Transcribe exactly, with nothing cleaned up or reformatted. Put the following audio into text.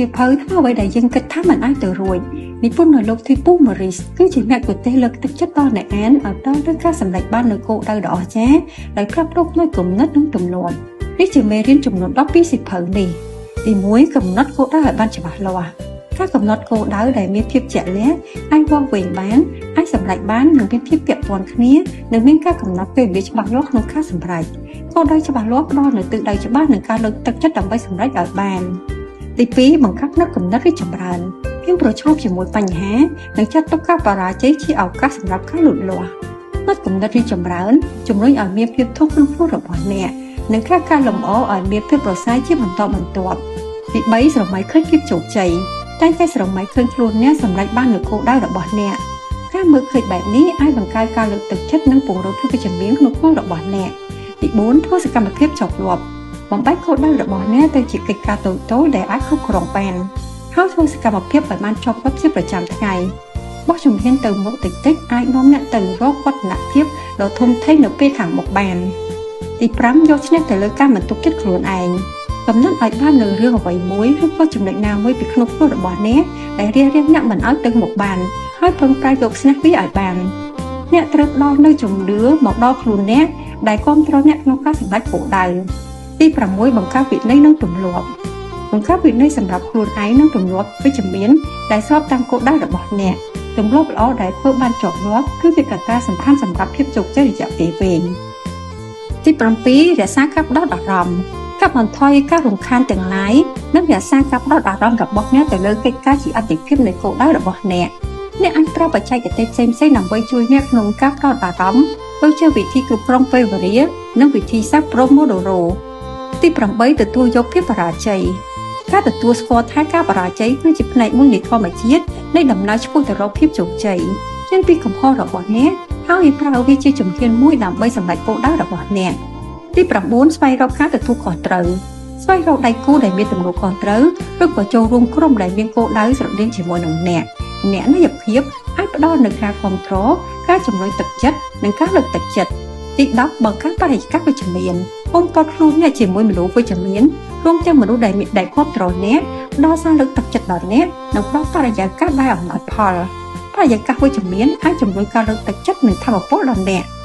ជាភៅថាអ្វីដែលយើងគិតថាมันអាចទៅរួចនិពន្ធនៅលោកធីពូម៉ូរីសគឺជាអ្នកទទេសលើកទឹកចិត្តដល់អ្នកអានឲ្យដល់ទៅការសម្រេចបាននូវគោលដៅដ៏អស្ចារ្យដោយផ្លាស់ប្ដូរនូវគំនិតនិងទម្លាប់នេះជាមេរៀនចំនួនដប់ពីសៀវភៅនេះទីមួយកំណត់គោលដៅឲ្យបានច្បាស់លាស់ការកំណត់គោលដៅដែលមានភាពជាក់លាក់អាចវាស់វែងបានអាចសម្រេចបាននិងមានភាពពាក់ព័ន្ធគ្នានិងមានការកំណត់ពេលវេលាច្បាស់លាស់ក្នុងការសម្រេចគោលដៅច្បាស់លាស់ផ្ដល់នូវទិសដៅច្បាស់និងការលើកទឹកចិត្តដើម្បីសម្រេចឲ្យបានទីពីរបង្កើតនូវគំនិតរីកចម្រើនយើងប្រឈមជាមួយបញ្ហានិងចាត់ទុកការបរាជ័យជាឱកាសសម្រាប់ការលូតលាស់នូវគំនិតរីកចម្រើនជំរុញឲ្យមានភាពធន់ក្នុងខ្លួនរបស់អ្នកនិងការកែលម្អឲ្យមានភាពប្រសើរជាបន្តបន្ទាប់ទីបីស្រមៃឃើញភាពជោគជ័យតែតែស្រមៃឃើញខ្លួនអ្នកសម្រេចបាននូវគោលដៅរបស់អ្នកការមើលឃើញបែបនេះអាចបង្កើនការលើកទឹកចិត្តនិងពង្រឹងភាពវិជ្ជមានក្នុងខ្លួនរបស់អ្នកទីបួនធ្វើសកម្មភាពជាប់លាប់បំបែកគោលដៅរបស់អ្នកទៅជាកិច្ចការតូចៗដែលអាចគ្រប់គ្រងបានហើយធ្វើសកម្មភាពឲ្យបានជាប់លាប់ជាប្រចាំថ្ងៃបោះជំហានទៅមុខតិចតិចអាចនាំអ្នកទៅរកវឌ្ឍនភាពដ៏ធំធេងនៅពេលខាងមុខបានទីប្រាំយកឈ្នះទៅលើការមិនទុកចិត្តខ្លួនឯងកំណត់ឲ្យបាននៅរឿងអ្វីមួយឬក៏ចំណុចណាមួយពីក្នុងខ្លួនរបស់អ្នកដែលរារាំងអ្នកមិនឲ្យទៅមុខបានហើយពឹងផ្អែកយកឈ្នះវាឲ្យបានអ្នកត្រូវផ្ដល់នូវជំនឿមកដល់ខ្លួនអ្នកដែលគ្រប់គ្រងអ្នកក្នុងការសម្រេចគោលដៅទីប្រាំមួយបង្កើតវិន័យនិងទម្លាប់បង្កើតវិន័យសម្រាប់ខ្លួនឯងនិងទម្លាប់វិជ្ជមានដែលស្របតាមគោលដៅរបស់អ្នកទម្លាប់ល្អដែលធ្វើបានជាប់លាប់គឺជាកត្តាសំខាន់សម្រាប់ភាពជោគជ័យរយៈពេលវែងទីប្រាំពីររក្សាការផ្ដោតអារម្មណ៍កាត់បន្ថយការរំខានទាំងឡាយនិងរក្សាការផ្ដោតអារម្មណ៍របស់អ្នកទៅលើកិច្ចការជាអតិភិបនៃគោលដៅរបស់អ្នកអ្នកអាចប្រើបច្ចេកទេសផ្សេងៗដើម្បីជួយអ្នកក្នុងការផ្ដោតអារម្មណ៍ដូចជាវិធីគ្រប់គ្រងពេលវេលានិងវិធីសាស្ត្រ Pomodoro ទីប្រាំបីទទួលយកភាពបរាជ័យការទទួលស្គាល់ថាការបរាជ័យគឺជាផ្នែកមួយនៃធម្មជាតិនៃដំណើរឆ្ពោះទៅរកភាពជោគជ័យចេញពីកំហុសរបស់អ្នកហើយប្រើវាជាជំហានមួយដើម្បីសម្រេចគោលដៅរបស់អ្នកទីប្រាំបួនស្វែងរកការទទួលខុសត្រូវស្វែងរកដៃគូដែលមានទំនួលខុសត្រូវឬក៏ចូលរួមក្រុមដែលមានគោលដៅស្រដៀងជាមួយនឹងអ្នកអ្នកន័យភាពអាចផ្ដល់នូវការគ្រប់គ្រងការជំរុញទឹកចិត្តនិងការលើកទឹកចិត្តទីដប់បង្កើតបរិយាកាសវិជ្ជមានអមព័ទ្ធខ្លួនអ្នកជាមួយមនុស្សវិជ្ជមានរួមទាំងមនុស្សដែលមានដែលគ្រប់គ្រងអ្នកផ្ដល់សារលើកទឹកចិត្តដល់អ្នកនិងផ្ដល់បរិយាកាសដែលអំណោយផលបរិយាកាសវិជ្ជមានអាចជំរុញការលើកទឹកចិត្តនិងថាមពលដល់អ្នក